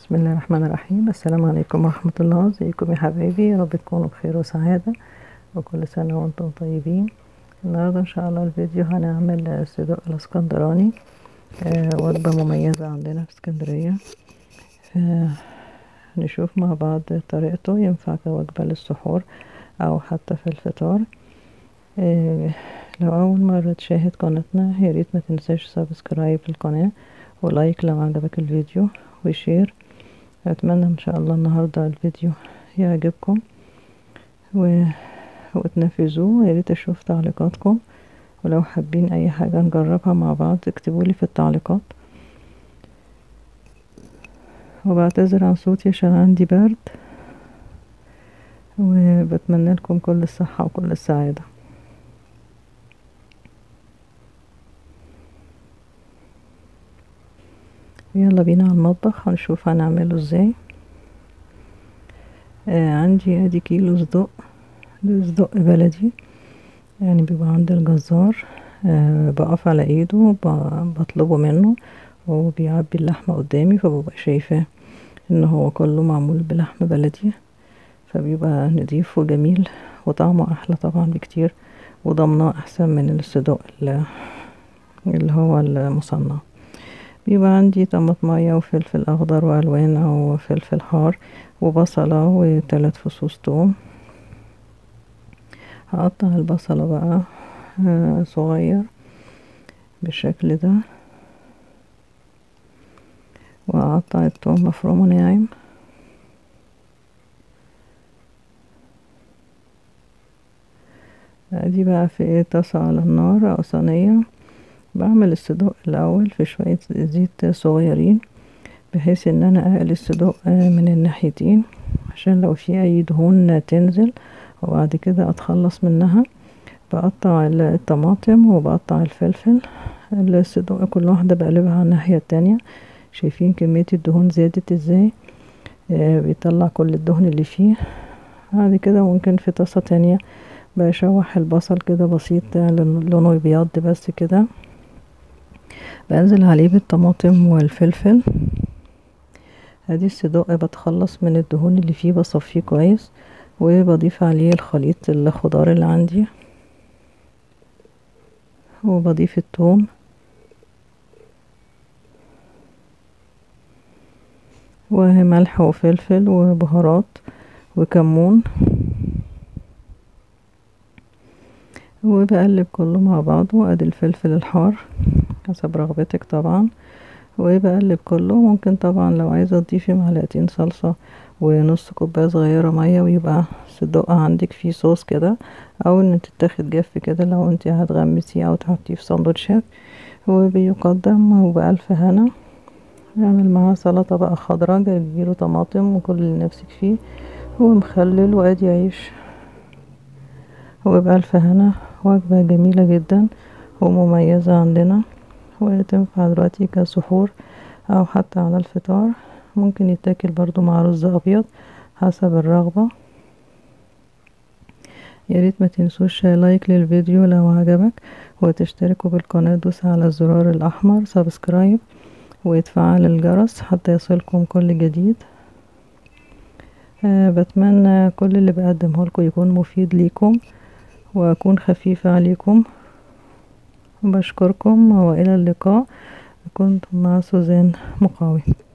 بسم الله الرحمن الرحيم. السلام عليكم ورحمة الله. ازيكم يا حبايبي؟ يا رب تكونوا بخير وسعادة وكل سنة وانتم طيبين. النهاردة ان شاء الله الفيديو هنعمل صدوق الاسكندراني، وجبة مميزة عندنا في اسكندرية. نشوف مع بعض طريقته، ينفع كوجبة للسحور او حتى في الفطار. لو اول مرة تشاهد قناتنا ياريت ما تنساش سبسكرايب للقناة ولايك لو عجبك الفيديو وشير. اتمنى ان شاء الله النهاردة الفيديو يعجبكم وتنفذوه. ياريت اشوف تعليقاتكم، ولو حابين اي حاجة نجربها مع بعض اكتبولي في التعليقات. وبعتذر عن صوتي عشان عندي برد، وبتمنى لكم كل الصحة وكل السعادة. يلا بينا على المطبخ هنشوف هنعمله ازاي. عندي ادي كيلو صدق، ده صدق بلدي يعني بيبقى عند الجزار. بقف على ايده بطلبه منه وبيعبي اللحمة قدامي، فببقى شايفاه ان هو كله معمول بلحم بلدي، فبيبقى نضيف وجميل وطعمه احلى طبعا بكتير، وضمناه احسن من الصدق اللي هو المصنع. بيبقى عندي طماطمية وفلفل اخضر والوان او فلفل حار وبصلة و3 فصوص توم. هقطع البصلة بقى صغير بالشكل ده، وأقطع الثوم مفروم وناعم. ادي بقى في طاسة على النار او صينية، بعمل الصدوق الاول في شوية زيت صغيرين بحيث ان انا اقلي الصدوق من الناحيتين عشان لو في اي دهون تنزل، وبعد كده اتخلص منها. بقطع الطماطم وبقطع الفلفل. الصدوق كل واحدة بقلبها على الناحية التانية. شايفين كمية الدهون زادت ازاي؟ بيطلع كل الدهن اللي فيه. بعد كده ممكن في طاسة تانية بشوح البصل كده بسيط لونه يبيض بس كده، بنزل عليه بالطماطم والفلفل. ادي الصدوق بتخلص من الدهون اللي فيه، بصفيه كويس وبضيف عليه الخليط الخضار اللي عندي، وبضيف الثوم وملح وفلفل وبهارات وكمون، وبقلب كله مع بعضه. وادي الفلفل الحار حسب رغبتك طبعا، وبقلب كله. ممكن طبعا لو عايزة تضيفي معلقتين صلصة ونص كوباية صغيرة مية ويبقى الصدق عندك فيه صوص كده، او ان تتاخد جاف كده لو انت هتغمسيه او تحطيه في سندوتشات. وبيقدم وبألف هنا. نعمل معاه سلطة بقى خضرا، جرجير وطماطم وكل اللي نفسك فيه ومخلل، وادي عيش وبألف هنا. وجبة جميلة جدا ومميزة عندنا، وتنفع دلوقتي كسحور او حتى على الفطار. ممكن يتاكل برضو مع رز ابيض حسب الرغبة. ياريت ما تنسوش لايك للفيديو لو عجبك، وتشتركوا بالقناة. دوس على الزرار الاحمر سبسكرايب وتفعل الجرس حتى يصلكم كل جديد. بتمنى كل اللي بقدمه لكم يكون مفيد ليكم واكون خفيفة عليكم. بشكركم والى اللقاء. كنت مع سوزان مقاوي.